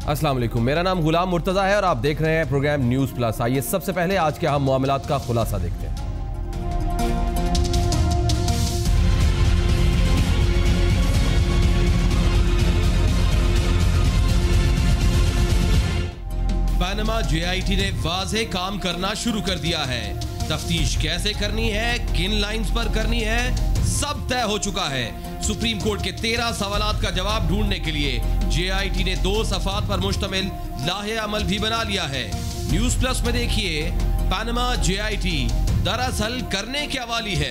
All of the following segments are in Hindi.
अस्सलाम वालेकुम, मेरा नाम गुलाम मुर्तजा है और आप देख रहे हैं प्रोग्राम न्यूज़ प्लस। आइए सबसे पहले आज के अहम मामलात का खुलासा देखते हैं। पनामा JIT ने वाज़े काम करना शुरू कर दिया है। तफ्तीश कैसे करनी है, किन लाइंस पर करनी है, सब तय हो चुका है। सुप्रीम कोर्ट के 13 सवालात का जवाब ढूंढने के लिए JIT ने 2 सफ़ात पर मुश्तमिल लाहे अमल भी बना लिया है। न्यूज़ प्लस में देखिए, पनामा JIT दरअसल करने क्या वाली है।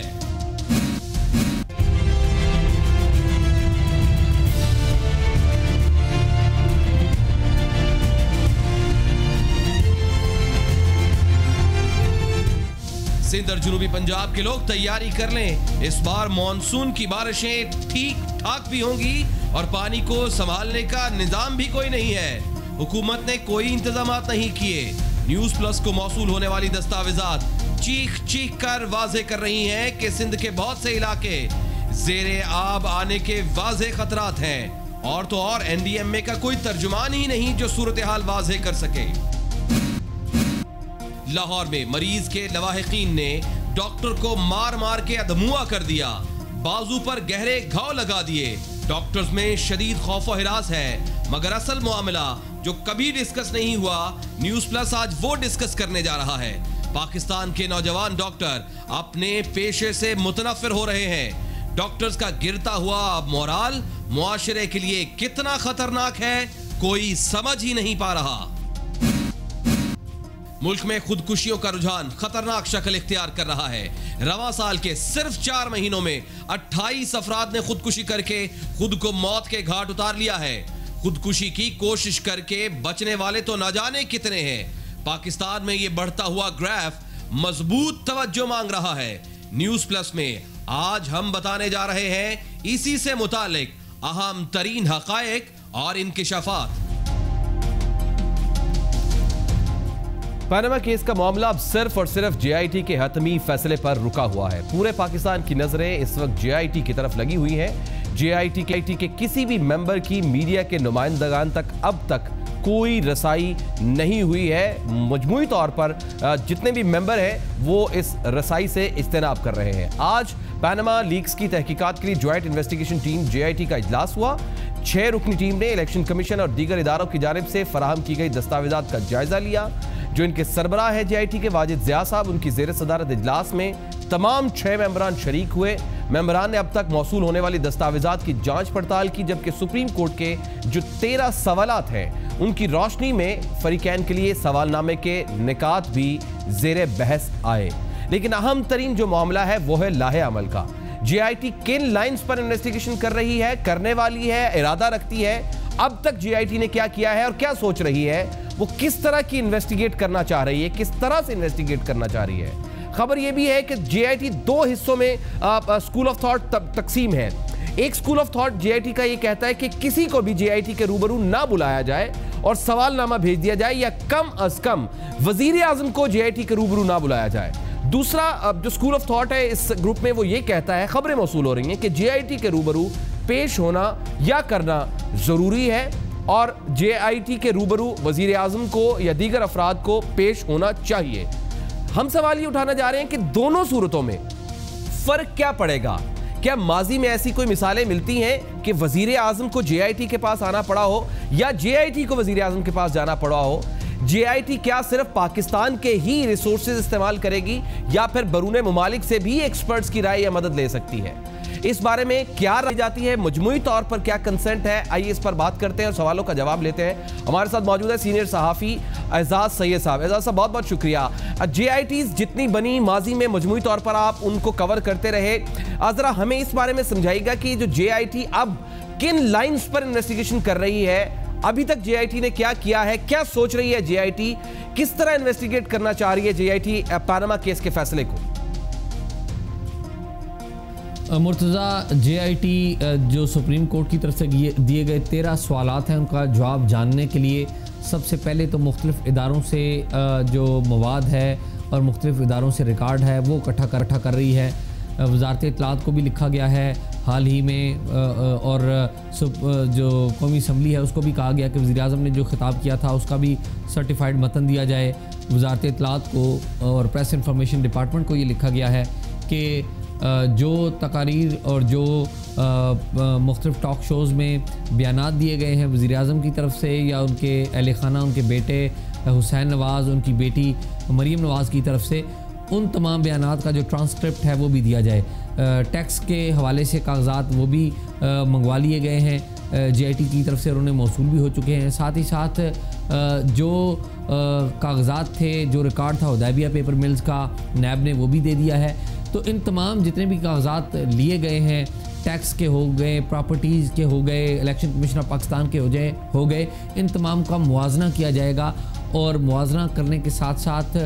सिंध और जनूबी पंजाब के लोग तैयारी कर लें, इस बार मॉनसून की बारिशें ठीक ठाक भी होंगी और पानी को संभालने का निजाम भी कोई नहीं है। हुकूमत ने कोई इंतजाम नहीं किए। न्यूज़ प्लस को मौसूल होने वाली दस्तावेजात चीख चीख कर वाजे कर रही हैं कि सिंध के बहुत से इलाके ज़ेरे आब आने के वाजे खतरात हैं। और तो और NDMA का कोई तर्जुमान ही नहीं जो सूरत हाल वाजे कर सके। लाहौर में मरीज के लवाहिकीन ने डॉक्टर को मार मार के अधमुआ कर दिया, बाजू पर गहरे घाव लगा दिए। डॉक्टर्स में शदीद खौफ और हिरास है, मगर असल मामला जो कभी डिस्कस नहीं हुआ, न्यूज़ प्लस आज वो डिस्कस करने जा रहा है। पाकिस्तान के नौजवान डॉक्टर अपने पेशे से मुतनफिर हो रहे हैं। डॉक्टर्स का गिरता हुआ मोराल मुआशरे के लिए कितना खतरनाक है, कोई समझ ही नहीं पा रहा। मुल्क में खुदकुशियों का रुझान खतरनाक शक्ल इख्तियार कर रहा है। रवां साल के सिर्फ 4 महीनों में 28 अफराद ने खुदकुशी करके खुद को मौत के घाट उतार लिया है। खुदकुशी की कोशिश करके बचने वाले तो न जाने कितने हैं। पाकिस्तान में ये बढ़ता हुआ ग्राफ मजबूत तवज्जो मांग रहा है। न्यूज़ प्लस में आज हम बताने जा रहे हैं इसी से मुतालिक अहम तरीन हकायक और इंकिशाफात। पनामा केस का मामला अब सिर्फ और सिर्फ JIT के हतमी फैसले पर रुका हुआ है। पूरे पाकिस्तान की नजरें इस वक्त JIT की तरफ लगी हुई हैं। JIT के किसी भी मेंबर की मीडिया के नुमाइंदगान तक अब तक कोई रसाई नहीं हुई है। मजमूई तौर पर जितने भी मेंबर हैं वो इस रसाई से इज्तनाब कर रहे हैं। आज पनामा लीक्स की तहकीकात के लिए जॉइंट इन्वेस्टिगेशन टीम JIT का इजलास हुआ। 6 रुकनी टीम ने इलेक्शन कमीशन और दीगर इदारों की जानिब से फराहम की गई दस्तावेजात का जायजा लिया। जो इनके सरबराह है JIT के वाजिद ज़िया साहब, उनकी ज़ेर सदारत इजलास में तमाम 6 मेंबरान शरीक हुए। मेंबरान ने अब तक मौसूल होने वाली दस्तावेजात की जांच पड़ताल की, जबकि सुप्रीम कोर्ट के जो 13 सवालात हैं उनकी रोशनी में फरीकैन के लिए सवालनामे के निकात भी ज़ेर बहस आए। लेकिन अहम तरीन जो मामला है वो है लाहे अमल का। JIT किन लाइन्स पर इन्वेस्टिगेशन कर रही है, करने वाली है, इरादा रखती है, अब तक JIT ने क्या किया है और क्या सोच रही है, वो किस तरह की इन्वेस्टिगेट करना चाह रही है, किस तरह से इन्वेस्टिगेट करना चाह रही है। खबर यह भी है कि JIT 2 हिस्सों में स्कूल ऑफ थॉट तकसीम है। एक स्कूल ऑफ थॉट JIT का ये कहता है कि किसी को भी JIT के रूबरू ना बुलाया जाए और सवालनामा भेज दिया जाए, या कम अज कम वजीर आजम को JIT के रूबरू ना बुलाया जाए। दूसरा जो स्कूल ऑफ थॉट है इस ग्रुप में, वो ये कहता है, खबरें मौसूल हो रही हैं कि JIT के रूबरू पेश होना या करना जरूरी है और JIT के रूबरू वजीर आजम को या दीगर अफराद को पेश होना चाहिए। हम सवाल ये उठाना जा रहे हैं कि दोनों सूरतों में फर्क क्या पड़ेगा। क्या माजी में ऐसी कोई मिसालें मिलती हैं कि वजीर आजम को JIT के पास आना पड़ा हो या JIT को वजीर आजम के पास जाना पड़ा हो? JIT क्या सिर्फ पाकिस्तान के ही रिसोर्सेज इस्तेमाल करेगी या फिर बरूने मुमालिक से भी एक्सपर्ट्स की राय या मदद ले सकती है? इस बारे में क्या राय जाती है, मजमूई तौर पर क्या कंसेंट है, आइए इस पर बात करते हैं और सवालों का जवाब लेते हैं। हमारे साथ मौजूद है सीनियर सहाफ़ी एजाज सैयद साहब। एजाज साहब, बहुत बहुत शुक्रिया। JITs जितनी बनी माजी में मजमूई तौर पर आप उनको कवर करते रहे, जरा हमें इस बारे में समझाइएगा कि जो JIT अब किन लाइन्स पर इन्वेस्टिगेशन कर रही है, अभी तक JIT ने क्या किया है, क्या सोच रही है JIT, किस तरह इन्वेस्टिगेट करना चाह रही है JIT पनामा केस के फैसले को? मुर्तज़ा, JIT जो सुप्रीम कोर्ट की तरफ से दिए गए 13 सवालात हैं उनका जवाब जानने के लिए सबसे पहले तो मुख्तलिफ़ इदारों से जो मवाद है और मुख्तलिफ़ इदारों से रिकॉर्ड है वो इकट्ठा कर रही है। वज़ारत इत्तलात को भी लिखा गया है, हाल ही में और जो कौमी असम्बली है उसको भी कहा गया कि वज़ीर आज़म ने जो खिताब किया था उसका भी सर्टिफाइड मतन दिया जाए। वज़ारत इत्तलात को और प्रेस इंफॉर्मेशन डिपार्टमेंट को ये लिखा गया है कि जो तकारीर और जो मुख्तलिफ टॉक शोज़ में बयानात दिए गए हैं वज़ीर आज़म की तरफ से या उनके अहले खाना, उनके बेटे हुसैन नवाज़, उनकी बेटी मरीम नवाज़ की तरफ से, उन तमाम बयानात का जो ट्रांसक्रिप्ट है वो भी दिया जाए। टैक्स के हवाले से कागज़ात वो भी मंगवा लिए गए हैं JIT की तरफ से और उन्हें मौसूल भी हो चुके हैं। साथ ही साथ जो कागज़ात थे, जो रिकॉर्ड था हुदैबिया पेपर मिल्स का, नैब ने वो भी दे दिया है। तो इन तमाम जितने भी कागज़ात लिए गए हैं, टैक्स के हो गए, प्रॉपर्टीज़ के हो गए, इलेक्शन कमीशन ऑफ पाकिस्तान के हो गए, इन तमाम का मुआजना किया जाएगा। और मुआजना करने के साथ साथ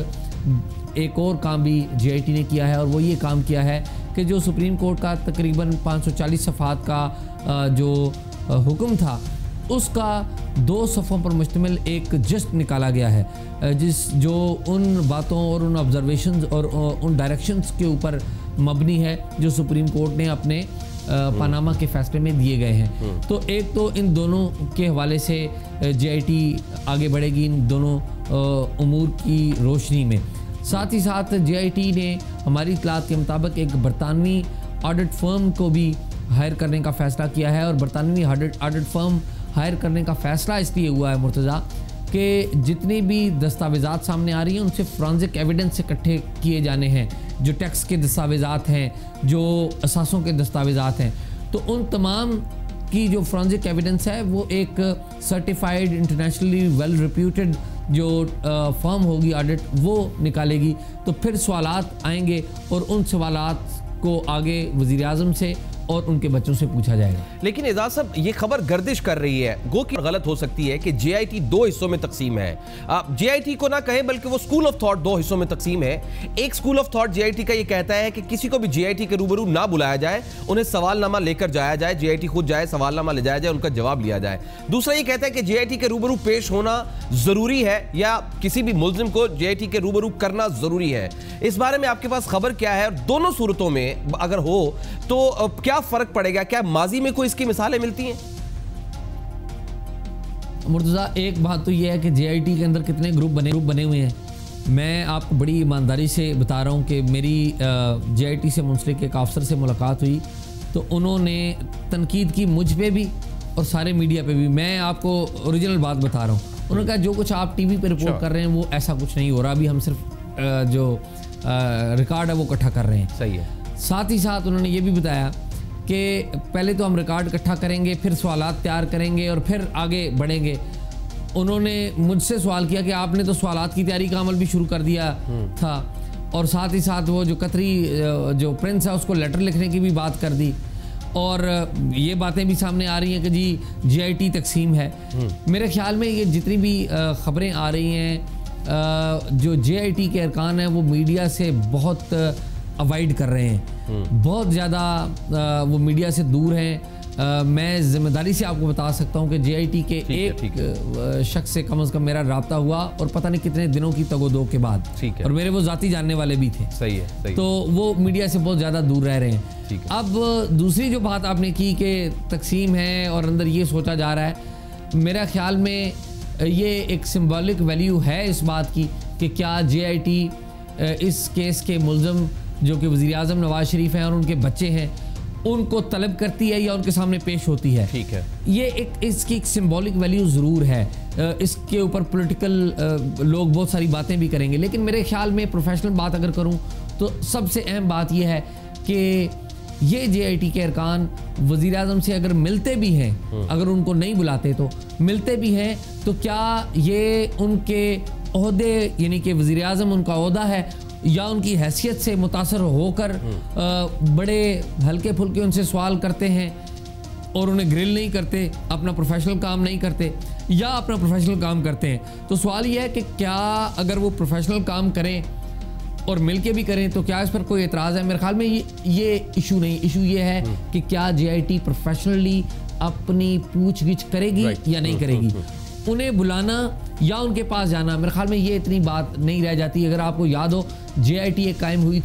एक और काम भी JIT ने किया है और वो ये काम किया है कि जो सुप्रीम कोर्ट का तकरीबन 540 सफ़ात का जो हुक्म था उसका 2 सफ़ों पर मुश्तमिल एक जस्ट निकाला गया है, जो उन बातों और उन ऑब्जर्वेशंस और उन डायरेक्शंस के ऊपर मबनी है जो सुप्रीम कोर्ट ने अपने पनामा के फैसले में दिए गए हैं। तो एक तो इन दोनों के हवाले से JIT आगे बढ़ेगी इन दोनों उमूर की रोशनी में। साथ ही साथ JIT ने हमारी इत्तलात के मुताबिक एक बरतानवी ऑडिट फर्म को भी हायर करने का फ़ैसला किया है। और बरतानवी ऑडिट फर्म हायर करने का फ़ैसला इसलिए हुआ है मुर्तज़ा कि जितनी भी दस्तावेज़ात सामने आ रही हैं उनसे फोरेंसिक एविडेंस इकट्ठे किए जाने हैं, जो टैक्स के दस्तावेज़ात हैं, जो असासों के दस्तावेज़ात हैं, तो उन तमाम की जो फोरेंसिक एविडेंस है वो एक सर्टिफाइड इंटरनेशनली वेल रिप्यूटेड जो फर्म होगी ऑडिट वो निकालेगी। तो फिर सवालात आएंगे और उन सवालात को आगे वज़ीर आज़म से और उनके बच्चों से पूछा जाएगा। लेकिन एजाज साहब, ये खबर गर्दिश कर रही है, गो कि गलत हो सकती है कि JIT 2 हिस्सों में तकसीम है। JIT को ना कहें बल्कि वो स्कूल ऑफ थॉट 2 हिस्सों में तकसीम है। एक स्कूल ऑफ थॉट JIT का ये कहता है कि किसी को भी JIT के रूबरू ना बुलाया जाए, उन्हें सवालनामा लेकर जाया जाए, JIT खुद जाए, सवालनामा ले जाया जाए, उनका जवाब लिया जाए। दूसरा ये कहता है कि JIT के रूबरू पेश होना जरूरी है या किसी भी मुल्जिम को JIT के रूबरू करना जरूरी है। इस बारे में आपके पास खबर क्या है? और दोनों सूरतों में अगर हो तो क्या फर्क पड़ेगा? क्या माजी में कोई इसकी मिसालें मिलती हैं? मुर्तज़ा, एक बात तो यह है कि JIT के अंदर कितने ग्रुप बने हुए हैं। मैं आपको बड़ी ईमानदारी से बता रहा हूँ कि मेरी JIT से मुंसलिक एक अफसर से मुलाकात हुई तो उन्होंने तनकीद की मुझ पे भी और सारे मीडिया पे भी। मैं आपको ओरिजिनल बात बता रहा हूँ। उन्होंने कहा जो कुछ आप TV पे रिपोर्ट कर रहे हैं वो ऐसा कुछ नहीं हो रहा, अभी हम सिर्फ जो रिकॉर्ड है वो इकट्ठा कर रहे हैं। सही है। साथ ही साथ उन्होंने ये भी बताया कि पहले तो हम रिकॉर्ड इकट्ठा करेंगे, फिर सवालात तैयार करेंगे और फिर आगे बढ़ेंगे। उन्होंने मुझसे सवाल किया कि आपने तो सवालात की तैयारी का अमल भी शुरू कर दिया था और साथ ही साथ वो जो कतरी जो प्रिंस है उसको लेटर लिखने की भी बात कर दी और ये बातें भी सामने आ रही हैं कि जी JIT तकसीम है। मेरे ख्याल में ये जितनी भी खबरें आ रही हैं जो JIT के अरकान हैं वो मीडिया से बहुत अवॉइड कर रहे हैं, बहुत ज़्यादा वो मीडिया से दूर हैं। मैं ज़िम्मेदारी से आपको बता सकता हूँ कि JIT के एक शख्स से कम से कम मेरा रब्ता हुआ और पता नहीं कितने दिनों की तगोदो के बाद, और मेरे वो ज़ाती जानने वाले भी थे। सही है। तो वो मीडिया से बहुत ज़्यादा दूर रह रहे हैं। अब दूसरी जो बात आपने की कि तकसीम है और अंदर ये सोचा जा रहा है, मेरा ख्याल में ये एक सिंबॉलिक वैल्यू है इस बात की कि क्या JIT इस केस के मुल्ज़म जो कि वज़ीर आज़म नवाज शरीफ हैं और उनके बच्चे हैं उनको तलब करती है या उनके सामने पेश होती है। ठीक है। ये इसकी एक सिंबॉलिक वैल्यू ज़रूर है। इसके ऊपर पॉलिटिकल लोग बहुत सारी बातें भी करेंगे, लेकिन मेरे ख्याल में प्रोफेशनल बात अगर करूं तो सबसे अहम बात यह है कि ये JIT के अरकान वज़ीर आज़म से अगर मिलते भी हैं, अगर उनको नहीं बुलाते तो मिलते भी हैं, तो क्या ये उनके ओहदे यानी कि वज़ीर आज़म उनका ओहदा है या उनकी हैसियत से मुतासर होकर बड़े हल्के फुल्के उनसे सवाल करते हैं और उन्हें ग्रिल नहीं करते, अपना प्रोफेशनल काम नहीं करते या अपना प्रोफेशनल काम करते हैं? तो सवाल यह है कि क्या अगर वो प्रोफेशनल काम करें और मिलके भी करें तो क्या इस पर कोई एतराज़ है? मेरे ख्याल में ये इशू नहीं, इशू ये है कि क्या JIT प्रोफेशनली अपनी पूछ-गिछ करेगी या नहीं करेगी। उन्हें बुलाना या उनके पास जाना, मेरे ख्याल में ये इतनी बात नहीं रह जाती। अगर आपको याद हो JIT एक कायम हुई थी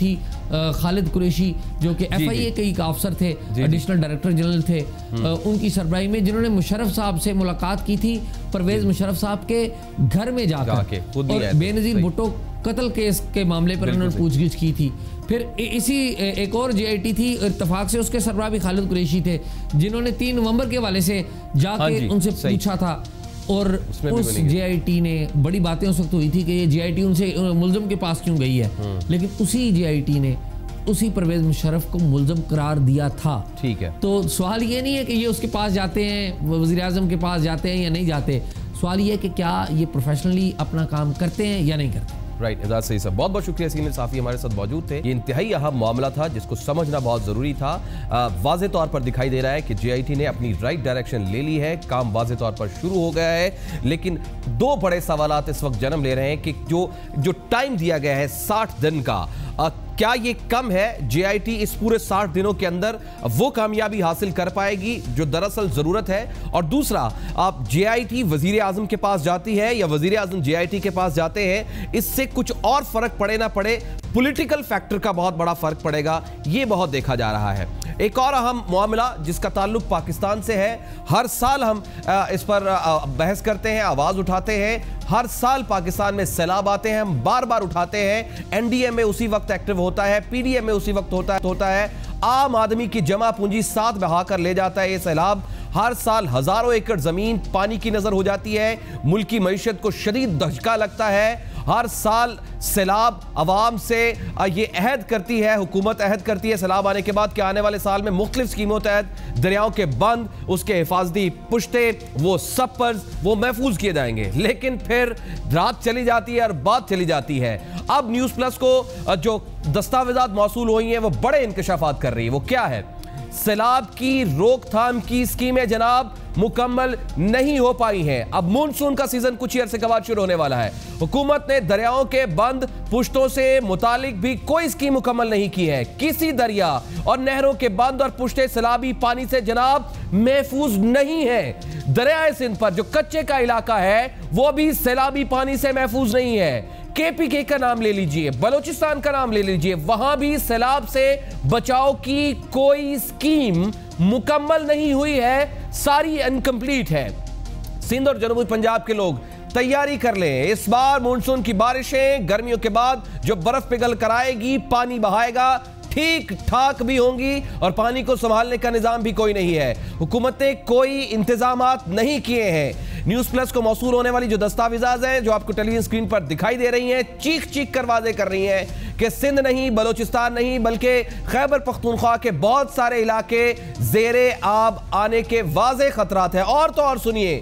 खालिद कुरैशी जो कि FIA के एक अफसर थे, एडिशनल डायरेक्टर जनरल थे, उनकी सरबराही में, जिन्होंने मुशर्रफ साहब से मुलाकात की थी, परवेज मुशर्रफ साहब के घर में जाकर, और बेनज़ीर भुट्टो कत्ल केस के मामले पर उन्होंने पूछगिछ की थी। फिर इसी एक और JIT थी इत्तफाक से, उसके सरबराह भी खालिद कुरैशी थे, जिन्होंने 3 नवंबर के हवाले से जाके उनसे पूछा था, और उस JIT ने बड़ी बातें उस वक्त हुई थी कि ये JIT उनसे मुल्ज़म के पास क्यों गई है, लेकिन उसी JIT ने उसी परवेज मुशर्रफ को मुल्ज़म करार दिया था। ठीक है, तो सवाल ये नहीं है कि ये उसके पास जाते हैं, वज़ीर आज़म के पास जाते हैं या नहीं जाते, सवाल ये है कि क्या ये प्रोफेशनली अपना काम करते हैं या नहीं करते। राइट, एजाज सही साहब, बहुत बहुत शुक्रिया। सीनियर साफ़ी हमारे साथ मौजूद थे। ये इंतहाई अहम मामला था जिसको समझना बहुत ज़रूरी था। वाज़े तौर पर दिखाई दे रहा है कि JIT ने अपनी राइट डायरेक्शन ले ली है, काम वाज़े तौर पर शुरू हो गया है, लेकिन 2 बड़े सवालात इस वक्त जन्म ले रहे हैं कि जो टाइम दिया गया है 60 दिन का, क्या ये कम है? JIT इस पूरे 60 दिनों के अंदर वो कामयाबी हासिल कर पाएगी जो दरअसल जरूरत है? और दूसरा, आप JIT वजीर आजम के पास जाती है या वजीर आजम JIT के पास जाते हैं, इससे कुछ और फर्क पड़े ना पड़े, पॉलिटिकल फैक्टर का बहुत बड़ा फर्क पड़ेगा, ये बहुत देखा जा रहा है। एक और अहम मामला जिसका ताल्लुक पाकिस्तान से है, हर साल हम इस पर बहस करते हैं, आवाज उठाते हैं, हर साल पाकिस्तान में सैलाब आते हैं, हम बार बार उठाते हैं। NDA में उसी वक्त एक्टिव होता है, PDM में उसी वक्त होता है, आम आदमी की जमा पूंजी साथ बहाकर ले जाता है ये सैलाब। हर साल हजारों एकड़ जमीन पानी की नजर हो जाती है, मुल्क की मईशत को शदीद धचका लगता है। हर साल सैलाब अवाम से ये अहद करती है, हुकूमत अहद करती है सैलाब आने के बाद कि आने वाले साल में मुख्तलिफ स्कीमों तहत दरियाओं के बंद, उसके हिफाजती पुश्ते, वो सपर्स, वो महफूज किए जाएंगे। लेकिन फिर रात चली जाती है और बात चली जाती है। अब न्यूज़ प्लस को जो दस्तावेजात मौसूल हुई हैं वो बड़े इंकशाफात कर रही है। वो क्या है? सैलाब की रोकथाम की स्कीमें जनाब मुकम्मल नहीं हो पाई हैं। अब मानसून का सीजन कुछ ही अरसे के बाद शुरू होने वाला है। हुकूमत ने दरियाओं के बंद पुश्तों से मुतालिक भी कोई स्कीम मुकम्मल नहीं की है। किसी दरिया और नहरों के बंद और पुश्ते सैलाबी पानी से जनाब महफूज नहीं है। दरियाए सिंध पर जो कच्चे का इलाका है वो भी सैलाबी पानी से महफूज नहीं है। KPK का नाम ले लीजिए, बलोचिस्तान का नाम ले लीजिए, वहां भी सैलाब से बचाव की कोई स्कीम मुकम्मल नहीं हुई है, सारी इनकम्प्लीट है। सिंध और जनूबी पंजाब के लोग तैयारी कर लें, इस बार मानसून की बारिशें गर्मियों के बाद जो बर्फ पिघल कर आएगी, पानी बहाएगा, ठीक ठाक भी होंगी और पानी को संभालने का निजाम भी कोई नहीं है। हुकूमत ने कोई इंतजामात नहीं किए हैं। न्यूज़ प्लस को मौसूल होने वाली जो दस्तावेजात हैं जो आपको टेलीविजन स्क्रीन पर दिखाई दे रही हैं, चीख चीख कर वादे कर रही हैं कि सिंध नहीं, बलोचिस्तान नहीं, बल्कि खैबर पख्तूनख्वा के बहुत सारे इलाके ज़ेरे आब आने के वाज़े खतरात हैं। और तो और सुनिए,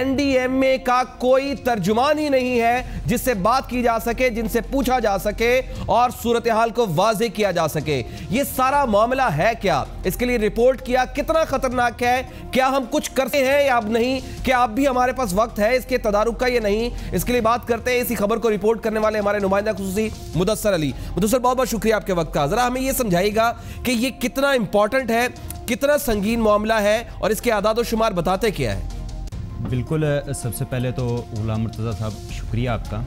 NDMA का कोई तर्जुमान ही नहीं है जिससे बात की जा सके, जिनसे पूछा जा सके और सूरत हाल को वाज़े किया जा सके। ये सारा मामला है क्या? इसके लिए रिपोर्ट किया, कितना खतरनाक है, क्या हम कुछ करते हैं या अब नहीं, क्या अब भी हमारे पास वक्त है इसके तदारुक का या नहीं, इसके लिए बात करते हैं। इसी खबर को रिपोर्ट करने वाले हमारे नुमाइंदा खुसूसी मुदस्सिर अली। मुदस्सिर, बहुत बहुत शुक्रिया आपके वक्त का। जरा हमें यह समझाइएगा कि ये कितना इंपॉर्टेंट है, कितना संगीन मामला है और इसके आदाद शुमार बताते क्या है? बिल्कुल, सबसे पहले तो गुलाम मुर्तज़ा साहब शुक्रिया आपका।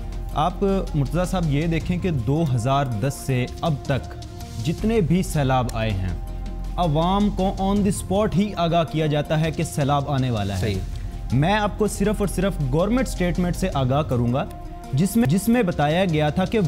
आप मुर्तज़ा साहब ये देखें कि 2010 से अब तक जितने भी सैलाब आए हैं, अवाम को ऑन द स्पॉट ही आगाह किया जाता है कि सैलाब आने वाला है। मैं आपको सिर्फ और सिर्फ गवर्नमेंट स्टेटमेंट से आगाह करूंगा जिसमें बताया गया था कि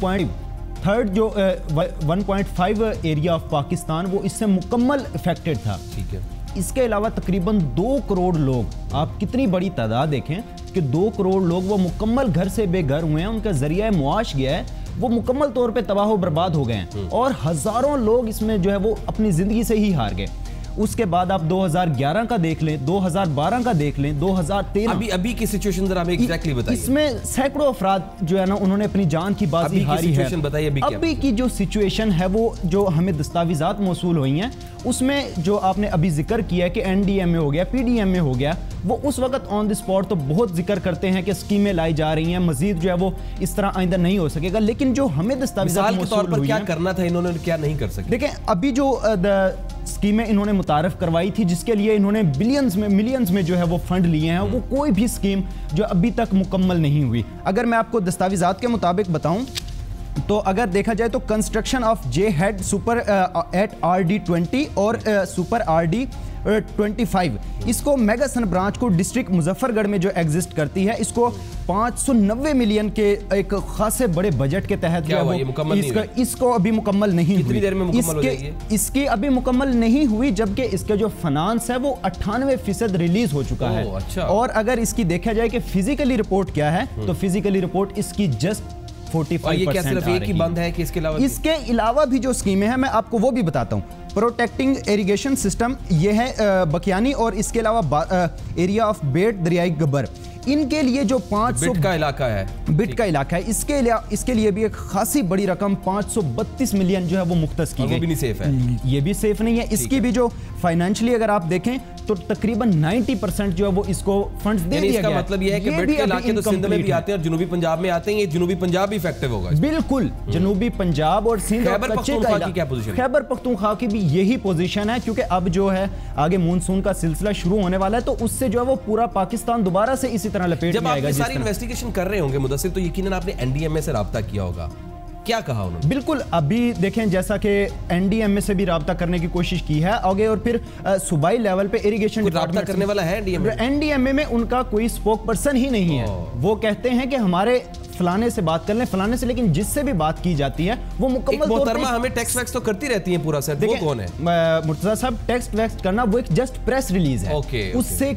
1.5 एरिया ऑफ पाकिस्तान वो इससे मुकम्मल इफेक्टेड था। ठीक है, इसके अलावा तकरीबन 2 करोड़ लोग, आप कितनी बड़ी तादाद देखें कि 2 करोड़ लोग वो मुकम्मल घर से बेघर हुए हैं, उनका जरिया मुआश गया है, वो मुकम्मल तौर पे तबाह व बर्बाद हो गए हैं और हजारों लोग इसमें जो है वो अपनी जिंदगी से ही हार गए। उसके बाद आप 2011 का देख लें, 2012 का देख लें, 2013 अभी की सिचुएशन जरा हमें एग्जैक्टली बताइए। इसमें सैकड़ों अफराद जो है ना उन्होंने अपनी जान की बाजी हारी है। अभी की जो सिचुएशन है वो जो हमें दस्तावेजात मौसूल हुई हैं उसमें जो आपने अभी जिक्र किया कि NDMA हो गया, PDMA हो गया, वो उस वक्त ऑन द स्पॉट तो बहुत जिक्र करते हैं कि स्कीमें लाई जा रही हैं, मजीद जो है वो इस तरह आइंदा नहीं हो सकेगा। लेकिन जो हमें दस्तावेजात मौसूल हुई क्या करना था इन्होंने, क्या नहीं कर सके? देखें, अभी जो स्कीमें इन्होंने मुतारफ करवाई थी जिसके लिए इन्होंने बिलियंस में मिलियंस में जो है वो फंड लिए हैं, वो कोई भी स्कीम जो अभी तक मुकम्मल नहीं हुई। अगर मैं आपको दस्तावेजात के मुताबिक बताऊं तो अगर देखा जाए तो construction of J head super at RD20 और सुपर RD25, इसको मेगा सन ब्रांच को डिस्ट्रिक्ट मुजफ्फरगढ़ में जो एग्जिस्ट करती है, इसको 590 मिलियन के एक खासे बड़े बजट के तहत जो है इसको अभी मुकम्मल नहीं हुई। देर में मुकम्मल हो जाएगी? इसकी अभी मुकम्मल नहीं हुई, जबकि इसके जो फाइनेंस है वो 98% रिलीज हो चुका है। अच्छा। और अगर इसकी देखा जाए कि फिजिकली रिपोर्ट क्या है, तो फिजिकली रिपोर्ट इसकी जस्ट 45% एक ही बंद है कि इसके अलावा भी जो स्कीमें हैं मैं आपको वो भी बताता हूँ। प्रोटेक्टिंग इरिगेशन सिस्टम ये है बकियानी, और इसके अलावा एरिया ऑफ बेट दरियाई गब्बर, इनके लिए जो 500 बिट का इलाका है, इसके लिए भी एक खासी बड़ी रकम 532 मिलियन जो है वो मुख्तस की गई। वो भी नहीं सेफ है, ये भी सेफ नहीं है। इसकी भी जो फाइनेंशियली अगर आप देखें तो तकरीबन 90% जो है वो इसको फंड्स दे दिया गया। मतलब ये है कि बिट के इलाके तो सिंध में भी आते हैं और जनूबी पंजाब में आते हैं, ये जनूबी पंजाब भी इफेक्टिव होगा। बिल्कुल, जनूबी पंजाब और सिंध, खैबर पख्तूनख्वा की क्या पोजीशन है? खैबर पख्तूनख्वा की भी यही पोजीशन है, क्योंकि अब जो है आगे मानसून का सिलसिला शुरू होने वाला है, तो उससे जो है वो पूरा पाकिस्तान दोबारा से इसी तरह लपेट में आएगा। जब आप सारी इन्वेस्टिगेशन कर रहे होंगे मुदस्सिर, तो यकीनन आपने एनडीएमए से राब्ता किया होगा, क्या कहा उन्होंने? बिल्कुल, अभी देखें जैसा कि एनडीएमए से भी राब्ता करने की कोशिश की है आगे, और फिर सूबाई लेवल पे इरिगेशन राब्ता करने वाला है एनडीएमए में उनका कोई स्पोक पर्सन ही नहीं है। वो कहते हैं कि हमारे फलाने से बात कर लें, फलाने से, लेकिन जिससे भी बात की जाती है वो मुकम्मल तौर पे हमें टेक्स्ट वैक्स तो करती रहती है पूरा सेट। वो कौन है? मुर्तजा साहब, टेक्स्ट वैक्स करना वो एक जस्ट प्रेस रिलीज है, उससे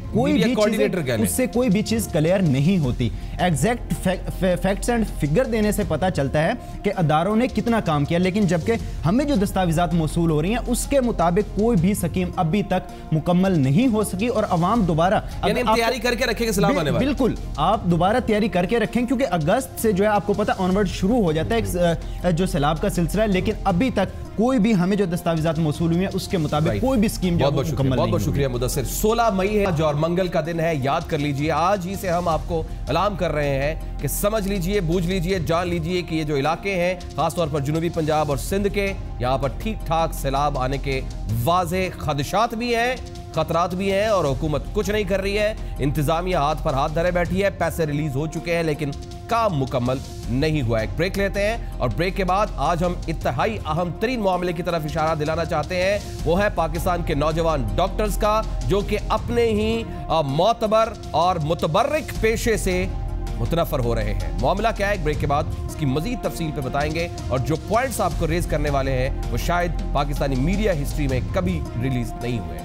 कोई भी चीज क्लियर नहीं होती। एग्जैक्ट फैक्ट्स एंड फिगर देने से पता चलता है कि अदारों ने कितना काम किया, लेकिन जबकि हमें जो दस्तावेजात मौसूल हो रही हैं उसके मुताबिक कोई भी स्कीम अभी तक मुकम्मल नहीं हो सकी, और अवाम दोबारा तैयारी करके रखेंगे सलाम आने वाले। बिल्कुल, आप दोबारा तैयारी करके रखें, क्योंकि अगस्त से जो है आपको पता ऑनवर्ड शुरू हो जाता है जो सैलाब का सिलसिला है, लेकिन अभी तक कोई भी हमें जो दस्तावेजात मौसूल हुए हैं उसके मुताबिक कोई भी स्कीम जो मुकम्मल नहीं। बहुत शुक्रिया मुदस्सिर। 16 मई है आज और मंगल का दिन है, याद कर लीजिए। आज ही से हम आपको ऐलान कर रहे हैं कि समझ लीजिए, बूझ लीजिए, जान लीजिए कि ये जो इलाके हैं खासतौर पर जनूबी पंजाब और सिंध के, यहाँ पर ठीक ठाक सैलाब आने के वाज़ेह खदशात भी हैं, खतरात भी हैं, और हुकूमत कुछ नहीं कर रही है। इंतजामिया हाथ पर हाथ धरे बैठी है, पैसे रिलीज हो चुके हैं लेकिन काम मुकम्मल नहीं हुआ। एक ब्रेक लेते हैं और ब्रेक के बाद आज हम इंतहाई अहम तरीन मामले की तरफ इशारा दिलाना चाहते हैं। वो है पाकिस्तान के नौजवान डॉक्टर्स का, जो कि अपने ही मोतबर और मुतबर्रिक पेशे से मुतनफर हो रहे हैं। मामला क्या है, ब्रेक के बाद इसकी मजीद तफसील पे बताएंगे, और जो पॉइंट्स आपको रेज करने वाले हैं वो शायद पाकिस्तानी मीडिया हिस्ट्री में कभी रिलीज नहीं हुए।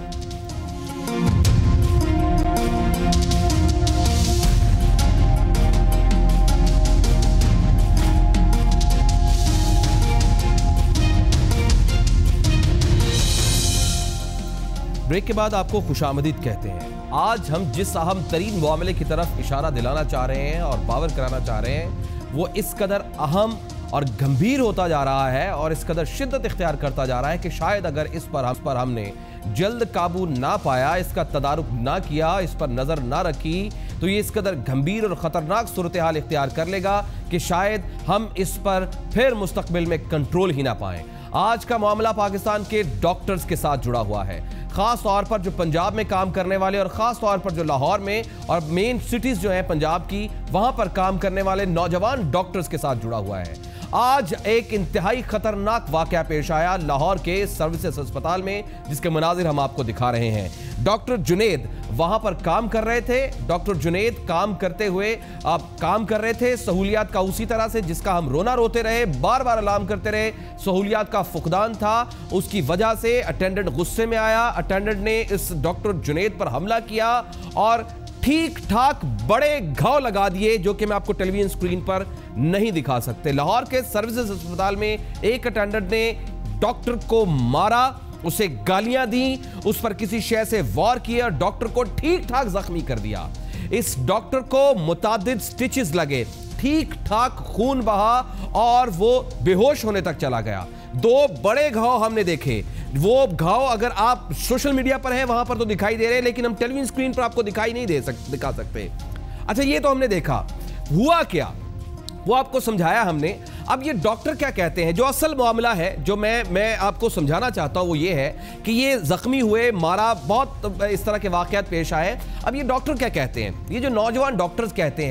ब्रेक के बाद आपको खुशामदीद कहते हैं। आज हम जिस अहम तरीन मामले की तरफ इशारा दिलाना चाह रहे हैं और बावर कराना चाह रहे हैं, वो इस कदर अहम और गंभीर होता जा रहा है और इस कदर शिद्दत इख्तियार करता जा रहा है कि शायद अगर इस पर हमने जल्द काबू ना पाया, इसका तदारुक ना किया, इस पर नजर ना रखी, तो ये इस कदर गंभीर और खतरनाक सूरत हाल इख्तियार कर लेगा कि शायद हम इस पर फिर मुस्तकबिल में कंट्रोल ही ना पाएं। आज का मामला पाकिस्तान के डॉक्टर्स के साथ जुड़ा हुआ है, खास तौर पर जो पंजाब में काम करने वाले और खास तौर पर जो लाहौर में और मेन सिटीज जो हैं पंजाब की, वहां पर काम करने वाले नौजवान डॉक्टर्स के साथ जुड़ा हुआ है। आज एक इंतहाई खतरनाक वाकया पेश आया लाहौर के सर्विसेज अस्पताल में, जिसके मनाजिर हम आपको दिखा रहे हैं। डॉक्टर जुनैद वहां पर काम कर रहे थे। डॉक्टर जुनैद काम करते हुए काम कर रहे थे सहूलियात का उसी तरह से जिसका हम रोना रोते रहे, बार बार अलार्म करते रहे। सहूलियात का फुकदान था, उसकी वजह से अटेंडेंट गुस्से में आया। अटेंडेंट ने इस डॉक्टर जुनैद पर हमला किया और ठीक ठाक बड़े घाव लगा दिए, जो कि मैं आपको टेलीविजन स्क्रीन पर नहीं दिखा सकते। लाहौर के सर्विसेज अस्पताल में एक अटेंडेंट ने डॉक्टर को मारा, उसे गालियां दी, उस पर किसी शय से वार किया और डॉक्टर को ठीक ठाक जख्मी कर दिया। इस डॉक्टर को मुतादिद स्टिचेस लगे, ठीक ठाक खून बहा और वो बेहोश होने तक चला गया। 2 बड़े घाव हमने देखे। वो घाव अगर आप सोशल मीडिया पर हैं वहां पर तो दिखाई दे रहे हैं, लेकिन हम टेलीविजन स्क्रीन पर आपको दिखाई नहीं दिखा सकते। अच्छा, ये तो हमने देखा, हुआ क्या वो आपको समझाया हमने। अब ये डॉक्टर क्या कहते हैं, जो असल मामला है जो मैं आपको समझाना चाहता हूं वो ये है कि ये जख्मी हुए, मारा, बहुत इस तरह के वाकयात पेश आए। अब ये डॉक्टर क्या कहते हैं, ये जो नौजवान डॉक्टर्स कहते हैं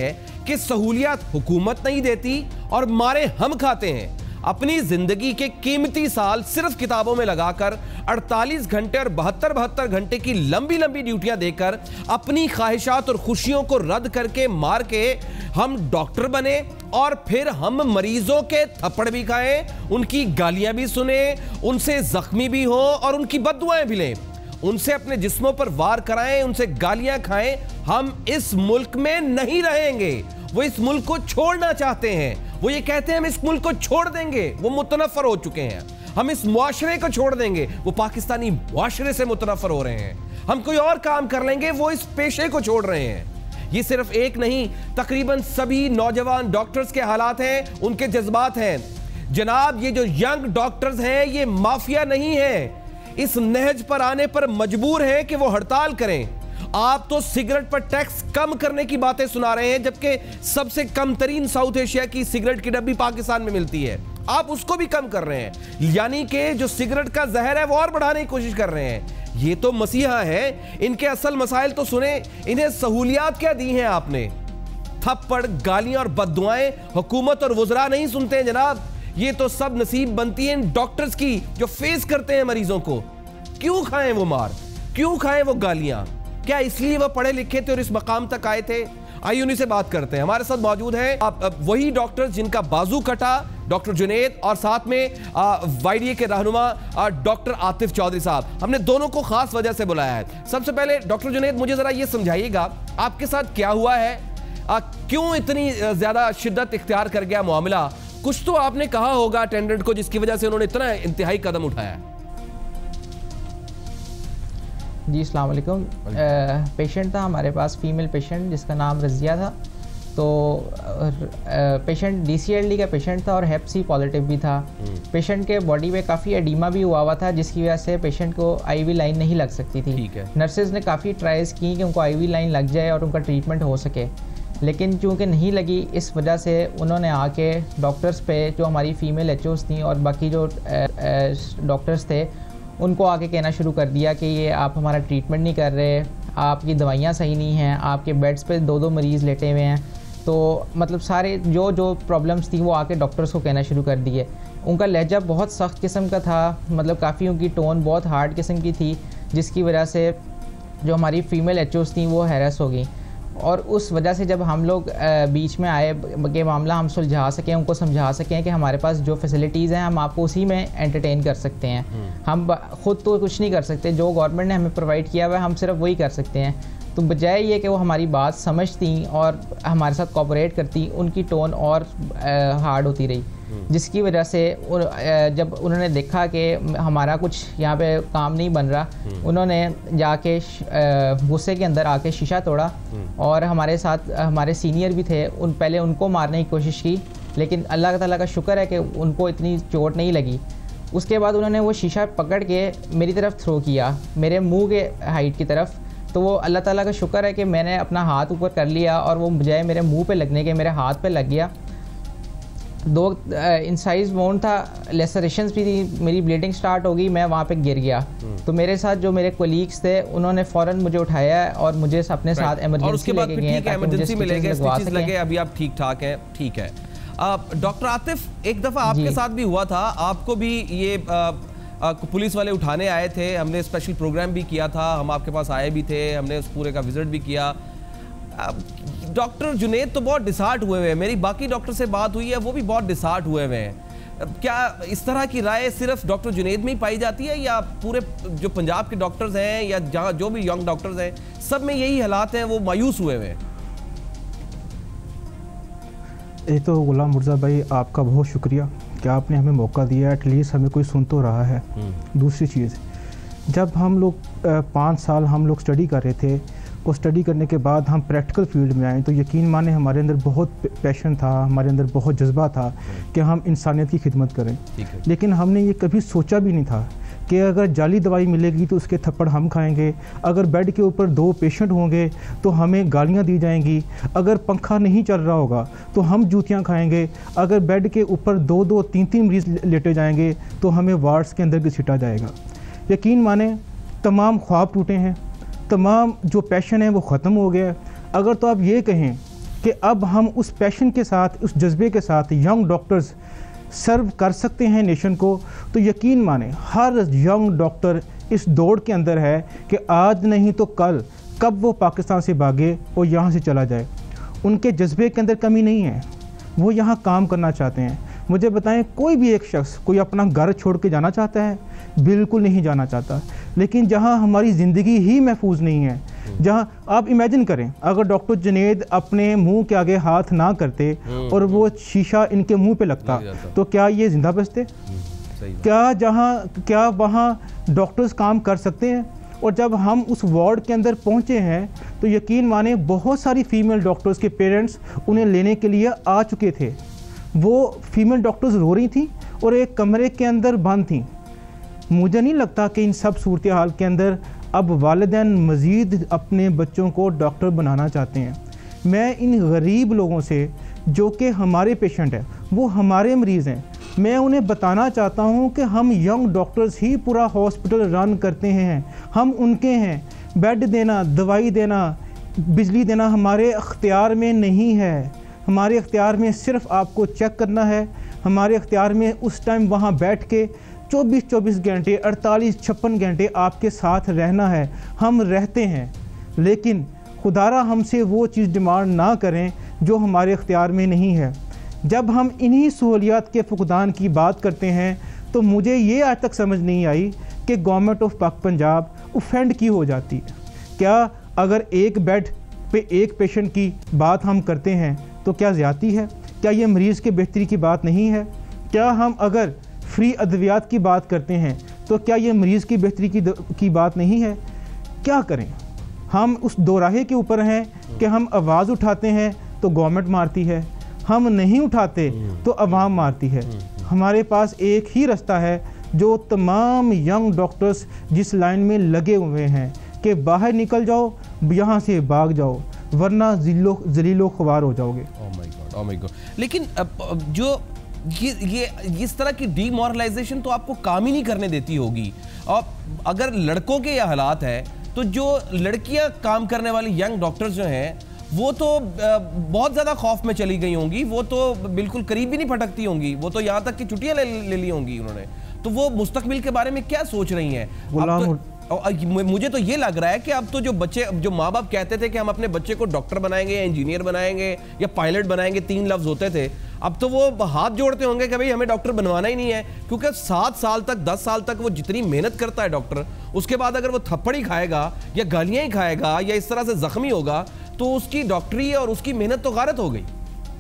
कि सहूलियत हुकूमत नहीं देती और मारे हम खाते हैं। अपनी जिंदगी के कीमती साल सिर्फ किताबों में लगाकर 48 घंटे और 72 घंटे की लंबी लंबी ड्यूटियां देकर अपनी ख्वाहिशात और खुशियों को रद्द करके मार के हम डॉक्टर बने और फिर हम मरीजों के थप्पड़ भी खाएं, उनकी गालियां भी सुने, उनसे जख्मी भी हो और उनकी बद्दुआएं भी लें, उनसे अपने जिस्मों पर वार कराएं, उनसे गालियां खाएं। हम इस मुल्क में नहीं रहेंगे। वो इस मुल्क को छोड़ना चाहते हैं। वो ये कहते हैं हम इस मुल्क को छोड़ देंगे। वो मुतनफ़र हो चुके हैं। हम इस मुआशरे को छोड़ देंगे। वो पाकिस्तानी मुआशरे से मुतनफ़र हो रहे हैं। हम कोई और काम कर लेंगे। वो इस पेशे को छोड़ रहे हैं। ये सिर्फ एक नहीं, तकरीबन सभी नौजवान डॉक्टर्स के हालात हैं, उनके जज्बात हैं। जनाब, ये जो यंग डॉक्टर्स हैं ये माफिया नहीं है। इस नहज पर आने पर मजबूर हैं कि वो हड़ताल करें। आप तो सिगरेट पर टैक्स कम करने की बातें सुना रहे हैं, जबकि सबसे कम तरीन साउथ एशिया की सिगरेट की डब्बी पाकिस्तान में मिलती है। आप उसको भी कम कर रहे हैं, यानी कि जो सिगरेट का जहर है वो और बढ़ाने की कोशिश कर रहे हैं। ये तो मसीहा है। इनके असल मसाइल तो सुने। इन्हें सहूलियात क्या दी हैं आपने? थप्पड़, गालियां और बद्दुआएं हुकूमत और वज़रा नहीं सुनते हैं जनाब। ये तो सब नसीब बनती है इन डॉक्टर्स की जो फेस करते हैं मरीजों को। क्यों खाएं वो मार, क्यों खाएं वो गालियां? क्या इसलिए वो पढ़े लिखे थे और इस मकाम तक आए थे? आइए उन्हीं से बात करते हैं। हमारे साथ मौजूद है वही डॉक्टर जिनका बाजू कटा, डॉक्टर जुनैद, और साथ में YDA के रहनुमा डॉक्टर आतिफ चौधरी साहब। हमने दोनों को खास वजह से बुलाया है। सबसे पहले डॉक्टर जुनैद, मुझे जरा ये समझाइएगा आपके साथ क्या हुआ है, क्यों इतनी ज्यादा शिद्दत इख्तियार कर गया मामला? कुछ तो आपने कहा होगा अटेंडेंट को जिसकी वजह से उन्होंने इतना इंतहाई कदम उठाया। जी अस्सलाम वालेकुम। पेशेंट था हमारे पास, फीमेल पेशेंट जिसका नाम रज़िया था। तो पेशेंट DCLD का पेशेंट था और हेप सी पॉजिटिव भी था। पेशेंट के बॉडी में काफ़ी एडीमा भी हुआ था, जिसकी वजह से पेशेंट को IV लाइन नहीं लग सकती थी। नर्सेज ने काफ़ी ट्राइज की कि उनको IV लाइन लग जाए और उनका ट्रीटमेंट हो सके, लेकिन चूँकि नहीं लगी, इस वजह से उन्होंने आके डॉक्टर्स पे, जो हमारी फ़ीमेल HOs थी और बाकी जो डॉक्टर्स थे, उनको आके कहना शुरू कर दिया कि ये आप हमारा ट्रीटमेंट नहीं कर रहे, आपकी दवाइयाँ सही नहीं हैं, आपके बेड्स पे 2-2 मरीज़ लेटे हुए हैं। तो मतलब सारे जो प्रॉब्लम्स थी वो आके डॉक्टर्स को कहना शुरू कर दिए। उनका लहजा बहुत सख्त किस्म का था, मतलब काफ़ी उनकी टोन बहुत हार्ड किस्म की थी, जिसकी वजह से जो हमारी फ़ीमेल HOs थी वो हैरस हो गई। और उस वजह से जब हम लोग बीच में आए कि मामला हम सुलझा सकें, उनको समझा सकें कि हमारे पास जो फैसिलिटीज़ हैं हम आपको उसी में एंटरटेन कर सकते हैं। हम ख़ुद तो कुछ नहीं कर सकते, जो गवर्नमेंट ने हमें प्रोवाइड किया हुआ है हम सिर्फ वही कर सकते हैं। तो बजाय ये कि वो हमारी बात समझती और हमारे साथ कोऑपरेट करती, उनकी टोन और हार्ड होती रही, जिसकी वजह से जब उन्होंने देखा कि हमारा कुछ यहाँ पे काम नहीं बन रहा, उन्होंने जाके गुस्से के अंदर आके शीशा तोड़ा और हमारे साथ हमारे सीनियर भी थे, पहले उनको मारने की कोशिश की, लेकिन अल्लाह ताला का शुक्र है कि उनको इतनी चोट नहीं लगी। उसके बाद उन्होंने वो शीशा पकड़ के मेरी तरफ थ्रो किया, मेरे मुँह के हाइट की तरफ। तो वो अल्लाह ताला का शुक्र है कि मैंने अपना हाथ ऊपर कर लिया और वो बजाय मेरे मुंह पे लगने के मेरे हाथ पे लग गया। 2 इंसाइज वोंड था, लेसरेशंस भी थी, मेरी ब्लीडिंग स्टार्ट हो गई, मैं वहाँ पे गिर गया। तो मेरे साथ जो मेरे कोलीग्स थे उन्होंने फ़ौरन मुझे उठाया और मुझे अपने साथ इमरजेंसी लेके गए ताकि मुझे स्टिचेस लगे। अभी आप ठीक ठाक हैं? ठीक है। डॉक्टर आतिफ, एक दफ़ा आपके साथ भी हुआ था, आपको भी ये पुलिस वाले उठाने आए थे, हमने स्पेशल प्रोग्राम भी किया था, हम आपके पास आए भी थे, हमने उस पूरे का विजिट भी किया। डॉक्टर जुनैद तो बहुत डिसहार्ट हुए हुए हैं, मेरी बाकी डॉक्टर से बात हुई है, वो भी बहुत डिसहार्ट हुए हुए हैं। क्या इस तरह की राय सिर्फ डॉक्टर जुनैद में ही पाई जाती है या पूरे जो पंजाब के डॉक्टर्स हैं या जहाँ जो भी यंग डॉक्टर्स हैं सब में यही हालात हैं, वो मायूस हुए हुए हैं? एक तो गुलाम मुर्तज़ा भाई, आपका बहुत शुक्रिया कि आपने हमें मौका दिया, एटलीस्ट हमें कोई सुन तो रहा है। दूसरी चीज़, जब हम लोग 5 साल हम लोग स्टडी कर रहे थे, और स्टडी करने के बाद हम प्रैक्टिकल फील्ड में आए, तो यकीन माने हमारे अंदर बहुत पैशन था, हमारे अंदर बहुत जज्बा था कि हम इंसानियत की खिदमत करें। लेकिन हमने ये कभी सोचा भी नहीं था कि अगर जाली दवाई मिलेगी तो उसके थप्पड़ हम खाएंगे, अगर बेड के ऊपर 2 पेशेंट होंगे तो हमें गालियां दी जाएंगी, अगर पंखा नहीं चल रहा होगा तो हम जूतियां खाएंगे, अगर बेड के ऊपर 2-2, 3-3 मरीज लेटे जाएंगे तो हमें वार्ड्स के अंदर घसीटा जाएगा। यकीन माने तमाम ख्वाब टूटे हैं, तमाम जो पैशन है वो ख़त्म हो गया है। अगर तो आप ये कहें कि अब हम उस पैशन के साथ, उस जज्बे के साथ यंग डॉक्टर्स सर्व कर सकते हैं नेशन को, तो यकीन माने हर यंग डॉक्टर इस दौड़ के अंदर है कि आज नहीं तो कल कब वो पाकिस्तान से भागे और यहाँ से चला जाए। उनके जज्बे के अंदर कमी नहीं है, वो यहाँ काम करना चाहते हैं। मुझे बताएं, कोई भी एक शख्स कोई अपना घर छोड़ के जाना चाहता है? बिल्कुल नहीं जाना चाहता। लेकिन जहाँ हमारी ज़िंदगी ही महफूज नहीं है, जहाँ आप इमेजिन करें अगर डॉक्टर जुनैद अपने मुंह के आगे हाथ ना करते और वो शीशा इनके मुंह पे लगता तो क्या ये जिंदा बचते? क्या वहाँ डॉक्टर्स काम कर सकते हैं? और जब हम उस वार्ड के अंदर पहुँचे हैं तो यकीन माने बहुत सारी फीमेल डॉक्टर्स के पेरेंट्स उन्हें लेने के लिए आ चुके थे। वो फीमेल डॉक्टर्स रो रही थी और एक कमरे के अंदर बंद थी। मुझे नहीं लगता कि इन सब सूरत हाल के अंदर अब वालिदैन मज़ीद अपने बच्चों को डॉक्टर बनाना चाहते हैं। मैं इन गरीब लोगों से जो कि हमारे पेशेंट हैं, वो हमारे मरीज़ हैं, मैं उन्हें बताना चाहता हूं कि हम यंग डॉक्टर्स ही पूरा हॉस्पिटल रन करते हैं, हम उनके हैं। बेड देना, दवाई देना, बिजली देना हमारे अख्तियार में नहीं है। हमारे अख्तियार में सिर्फ आपको चेक करना है। हमारे अख्तियार में उस टाइम वहाँ बैठ के 24 घंटे 48-56 घंटे आपके साथ रहना है। हम रहते हैं, लेकिन खुदारा हमसे वो चीज़ डिमांड ना करें जो हमारे अख्तियार में नहीं है। जब हम इन्हीं सहूलियात के फुकदान की बात करते हैं तो मुझे ये आज तक समझ नहीं आई कि गवर्नमेंट ऑफ पाक पंजाब ऑफेंड की हो जाती है। क्या अगर एक बेड पे एक पेशेंट की बात हम करते हैं तो क्या ज़्यादती है? क्या ये मरीज़ के बेहतरी की बात नहीं है? क्या हम अगर फ्री अद्वियात की बात करते हैं तो क्या ये मरीज़ की बेहतरी की बात नहीं है? क्या करें? हम उस दोराहे के ऊपर हैं कि हम आवाज़ उठाते हैं तो गवर्नमेंट मारती है, हम नहीं उठाते तो अवाम मारती है। हमारे पास एक ही रास्ता है जो तमाम यंग डॉक्टर्स जिस लाइन में लगे हुए हैं कि बाहर निकल जाओ, यहाँ से भाग जाओ, वरना जलीलो ख्वार हो जाओगे। Oh my God. लेकिन जो ये इस तरह की डीमोरलाइजेशन तो आपको काम ही नहीं करने देती होगी। और अगर लड़कों के ये हालात है तो जो लड़कियां काम करने वाली यंग डॉक्टर्स जो हैं वो तो बहुत ज़्यादा खौफ में चली गई होंगी, वो तो बिल्कुल करीब भी नहीं फटकती होंगी, वो तो यहाँ तक कि छुट्टियाँ ले ली होंगी उन्होंने। तो वो मुस्तकबिल के बारे में क्या सोच रही हैं? मुझे तो ये लग रहा है कि अब तो जो माँ बाप कहते थे कि हम अपने बच्चे को डॉक्टर बनाएंगे या इंजीनियर बनाएंगे या पायलट बनाएंगे, 3 लफ्ज होते थे, अब तो वो हाथ जोड़ते होंगे कि भाई हमें डॉक्टर बनवाना ही नहीं है। क्योंकि 7 साल तक 10 साल तक वो जितनी मेहनत करता है डॉक्टर, उसके बाद अगर वो थप्पड़ ही खाएगा या गालियां ही खाएगा या इस तरह से जख्मी होगा तो उसकी डॉक्टरी और उसकी मेहनत तो गारत हो गई।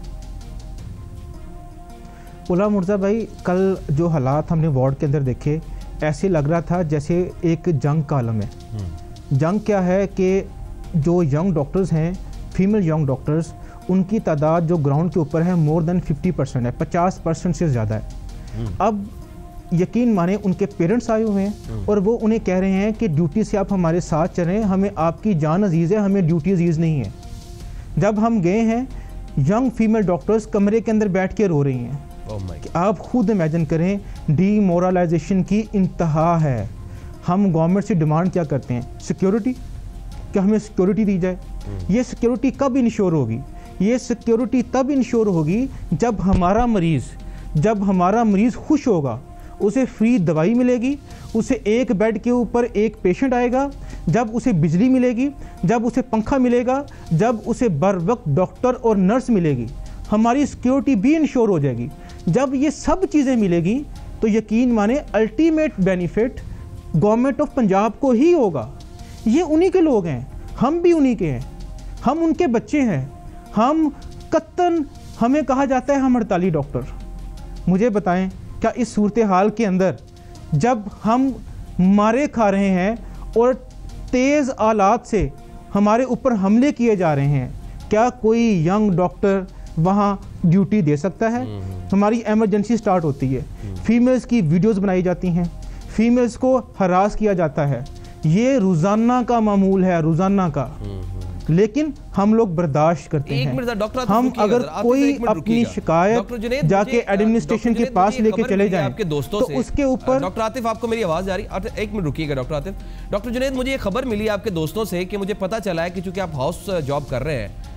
गुलाम मुर्तज़ा भाई, कल जो हालात हमने वार्ड के अंदर देखे, ऐसे लग रहा था जैसे एक जंग का आलम है। जंग क्या है कि जो यंग डॉक्टर्स हैं, फीमेल यंग डॉक्टर्स, उनकी तादाद जो ग्राउंड के ऊपर है मोर देन 50% है, 50% से ज़्यादा है। अब यकीन माने उनके पेरेंट्स आए हुए हैं और वो उन्हें कह रहे हैं कि ड्यूटी से आप हमारे साथ चलें, हमें आपकी जान अजीज़ है, हमें ड्यूटी अजीज़ नहीं है। जब हम गए हैं, यंग फीमेल डॉक्टर्स कमरे के अंदर बैठ के रो रही हैं। आप खुद इमेजिन करें, डीमोरलाइजेशन की इंतहा है। हम गवर्नमेंट से डिमांड क्या करते हैं? सिक्योरिटी। क्या हमें सिक्योरिटी दी जाए? ये सिक्योरिटी कब इंश्योर होगी? ये सिक्योरिटी तब इंश्योर होगी जब हमारा मरीज़ खुश होगा, उसे फ्री दवाई मिलेगी, उसे एक बेड के ऊपर एक पेशेंट आएगा, जब उसे बिजली मिलेगी, जब उसे पंखा मिलेगा, जब उसे बर वक्त डॉक्टर और नर्स मिलेगी, हमारी सिक्योरिटी भी इंश्योर हो जाएगी। जब ये सब चीज़ें मिलेगी तो यकीन माने ultimate benefit government of Punjab को ही होगा। ये उन्हीं के लोग हैं, हम भी उन्हीं के हैं, हम उनके बच्चे हैं। हम कत्तन, हमें कहा जाता है हम 48 डॉक्टर। मुझे बताएं, क्या इस सूरत हाल के अंदर जब हम मारे खा रहे हैं और तेज़ आलात से हमारे ऊपर हमले किए जा रहे हैं, क्या कोई यंग डॉक्टर वहाँ ड्यूटी दे सकता है? हमारी एमरजेंसी स्टार्ट होती है, फीमेल्स की वीडियोस बनाई जाती हैं, फीमेल्स को हरास किया जाता है, ये रोज़ाना का मामूल है, रोज़ाना का। लेकिन हम लोग बर्दाश्त करते हैं। हम अगर कोई अपनी शिकायत जाके एडमिनिस्ट्रेशन के पास लेके चले जाएं आपके दोस्तों तो से, उसके ऊपर डॉक्टर आतिफ, आपको मेरी आवाज़ आ रही? 1 मिनट रुकिएगा डॉक्टर आतिफ। डॉक्टर जुनैद, मुझे ये खबर मिली आपके दोस्तों से कि मुझे पता चला है कि चूंकि आप हाउस जॉब कर रहे हैं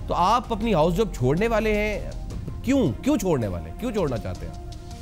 तो आप अपनी हाउस जॉब छोड़ने वाले हैं, क्यों छोड़ने वाले, क्यों छोड़ना चाहते हैं?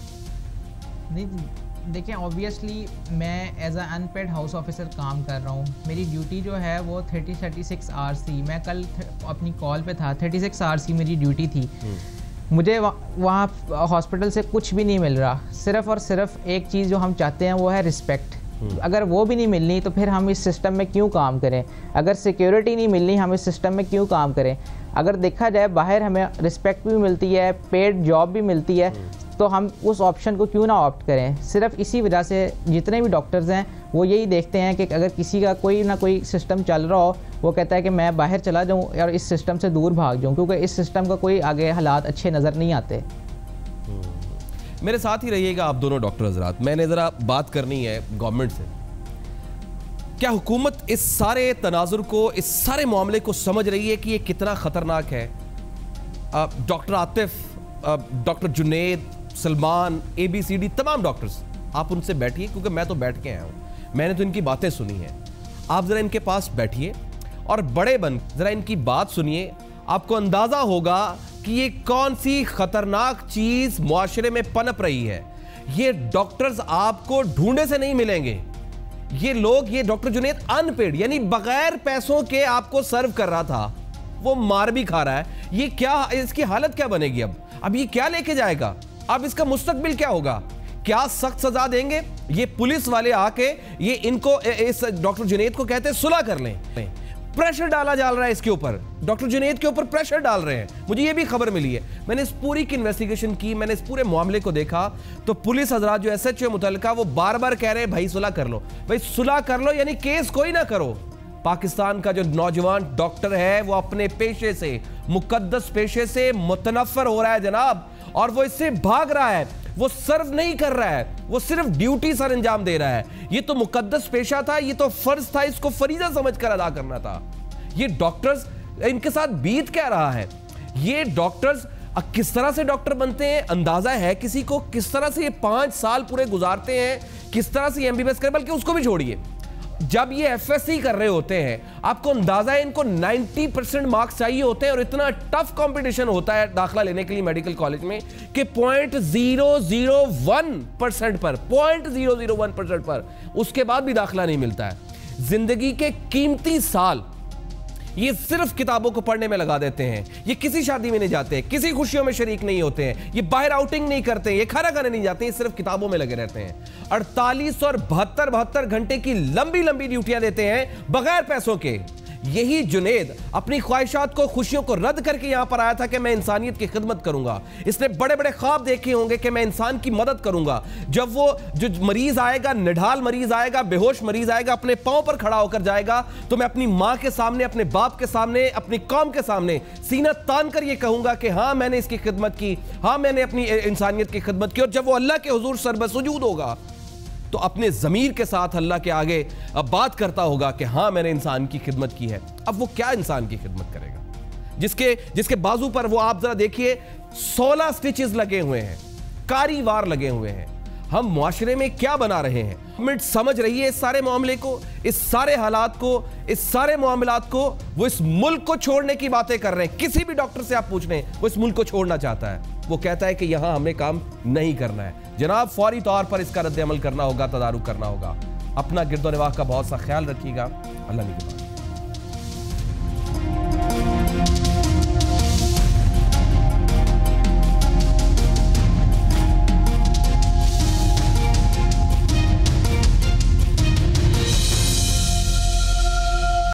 नहीं देखिए, ऑब्वियसली मैं as a unpaid house officer काम कर रहा हूँ। मेरी ड्यूटी जो है वो 36 आवर्स थी। मैं कल अपनी कॉल पे था, 36 आवर्स की मेरी ड्यूटी थी। मुझे वहाँ हॉस्पिटल से कुछ भी नहीं मिल रहा। सिर्फ़ और सिर्फ एक चीज़ जो हम चाहते हैं वो है रिस्पेक्ट। अगर वो भी नहीं मिलनी तो फिर हम इस सिस्टम में क्यों काम करें? अगर सिक्योरिटी नहीं मिलनी, हम इस सिस्टम में क्यों काम करें? अगर देखा जाए बाहर हमें रिस्पेक्ट भी मिलती है, पेड जॉब भी मिलती है, तो हम उस ऑप्शन को क्यों ना ऑप्ट करें? सिर्फ इसी वजह से जितने भी डॉक्टर्स हैं वो यही देखते हैं कि अगर किसी का कोई ना कोई सिस्टम चल रहा हो, वो कहता है कि मैं बाहर चला जाऊं और इस सिस्टम से दूर भाग जाऊं, क्योंकि इस सिस्टम का कोई आगे हालात अच्छे नज़र नहीं आते। मेरे साथ ही रहिएगा आप दोनों डॉक्टर हजरात। मैंने ज़रा बात करनी है गवर्नमेंट से। क्या हुकूमत इस सारे तनाजुर को, इस सारे मामले को समझ रही है कि ये कितना ख़तरनाक है? Doctor Atif, doctor Junaid, Salman, ABCD तमाम डॉक्टर्स, आप उनसे बैठिए, क्योंकि मैं तो बैठ के आया हूँ, मैंने तो इनकी बातें सुनी हैं। आप ज़रा इनके पास बैठिए और बड़े बन ज़रा इनकी बात सुनिए। आपको अंदाज़ा होगा कि ये कौन सी ख़तरनाक चीज़ मुआशरे में पनप रही है। ये डॉक्टर्स आपको ढूंढे से नहीं मिलेंगे। ये लोग, ये डॉक्टर जुनैद अनपेड यानी बगैर पैसों के आपको सर्व कर रहा था, वो मार भी खा रहा है। ये क्या, इसकी हालत क्या बनेगी? अब ये क्या लेके जाएगा? अब इसका मुस्तकबिल क्या होगा? क्या सख्त सजा देंगे? ये पुलिस वाले आके ये इनको, इस डॉक्टर जुनैद को कहते हैं सुलह कर लें। प्रेशर डाला जा रहा है इसके ऊपर, डॉक्टर जुनैद के ऊपर प्रेशर डाल रहे हैं। मुझे ये भी खबर मिली है, मैंने इस पूरी की इन्वेस्टिगेशन की, मैंने इस पूरे मामले को देखा, तो पुलिस हजरात जो SHO मुतल्लिका वो बार बार कह रहे हैं भाई सुलह कर लो, भाई सुलह कर लो, यानी केस कोई ना करो। पाकिस्तान का जो नौजवान डॉक्टर है वो अपने पेशे से, मुकद्दस पेशे से मुतनफ़र हो रहा है जनाब, और वो इससे भाग रहा है, वो सर्व नहीं कर रहा है, वो सिर्फ ड्यूटी सर अंजाम दे रहा है। ये तो मुकद्दस पेशा था, ये तो फर्ज था, इसको फरीजा समझकर अदा करना था। ये डॉक्टर्स, इनके साथ बीत क्या रहा है? ये डॉक्टर्स किस तरह से डॉक्टर बनते हैं अंदाजा है किसी को? किस तरह से ये 5 साल पूरे गुजारते हैं, किस तरह से MBBS कर, बल्कि उसको भी छोड़िए, जब ये FSC कर रहे होते हैं आपको अंदाजा है इनको 90% मार्क्स चाहिए होते हैं, और इतना टफ कंपटीशन होता है दाखिला लेने के लिए मेडिकल कॉलेज में कि 0.001% पर, 0.001% पर उसके बाद भी दाखिला नहीं मिलता है। जिंदगी के कीमती साल ये सिर्फ किताबों को पढ़ने में लगा देते हैं। ये किसी शादी में नहीं जाते, किसी खुशियों में शरीक नहीं होते हैं, ये बाहर आउटिंग नहीं करते, ये खाना खाने नहीं जाते, ये सिर्फ किताबों में लगे रहते हैं। 48 और 72 घंटे की लंबी लंबी ड्यूटियां देते हैं बगैर पैसों के। यही जुनैद अपनी ख्वाहिशात को, खुशियों को रद्द करके यहां पर आया था कि मैं इंसानियत की खिदमत करूंगा। इसने बड़े बड़े ख्वाब देखे होंगे कि मैं इंसान की मदद करूंगा। जब वो जो मरीज आएगा, निढाल मरीज आएगा, बेहोश मरीज आएगा, अपने पांव पर खड़ा होकर जाएगा, तो मैं अपनी मां के सामने, अपने बाप के सामने, अपनी कौम के सामने सीना तान कर ये कहूंगा कि हाँ मैंने इसकी खिदमत की, हाँ मैंने अपनी इंसानियत की खिदमत की। और जब वो अल्लाह के हुजूर सरबसुजूद होगा तो अपने ज़मीर के साथ अल्लाह के आगे अब बात करता होगा कि हाँ मैंने इंसान की खिदमत की है। अब वो क्या इंसान की खिदमत करेगा जिसके बाजू पर वो, आप जरा देखिए, 16 स्टिचेस लगे हुए हैं, कारी वार लगे हुए हैं। हम मुआशरे में क्या बना रहे हैं? गवर्नमेंट समझ रही है इस सारे मामले को, इस सारे हालात को, इस सारे मामलात को? वो इस मुल्क को छोड़ने की बातें कर रहे हैं। किसी भी डॉक्टर से आप पूछ लें, वो इस मुल्क को छोड़ना चाहता है। वो कहता है कि यहां हमें काम नहीं करना है। जनाब, फौरी तौर पर इसका रद्द अमल करना होगा, तदारुक करना होगा। अपना गिरदो निवाह का बहुत सा ख्याल रखिएगा। अल्लाह निगहबान।